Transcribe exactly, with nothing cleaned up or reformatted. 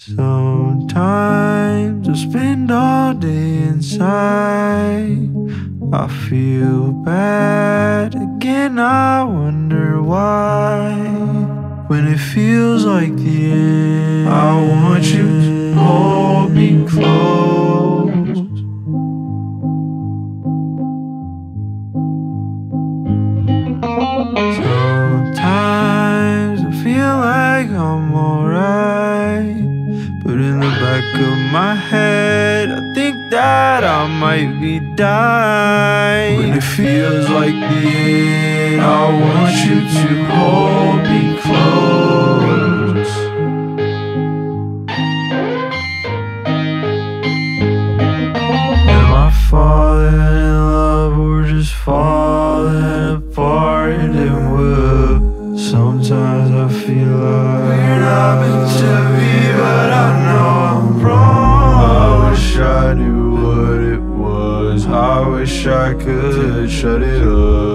Sometimes I spend all day inside. I feel bad again, I wonder why. When it feels like the end, I want you to hold me close. Sometimes I feel like I'm alright, but in the back of my head I think that I might be dying. When it feels like the end, I want you to hold me close. Am I falling in love or just falling apart? And will sometimes I feel like we're not meant to be, but I know I'm wrong. I wish I knew what it was. I wish I could shut it up.